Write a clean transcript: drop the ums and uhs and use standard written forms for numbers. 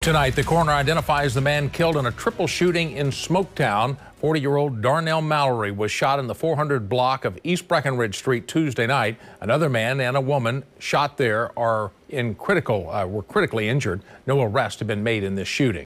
Tonight, the coroner identifies the man killed in a triple shooting in Smoketown. 40-year-old Darnell Mallory was shot in the 400 block of East Breckinridge Street Tuesday night. Another man and a woman shot there were critically injured. No arrests have been made in this shooting.